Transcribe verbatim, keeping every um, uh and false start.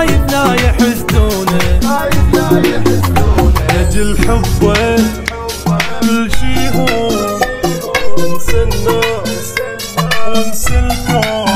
خايف لا يحسدونه، أجل حبه كل شي هون، انسى الناس وانسى الكون.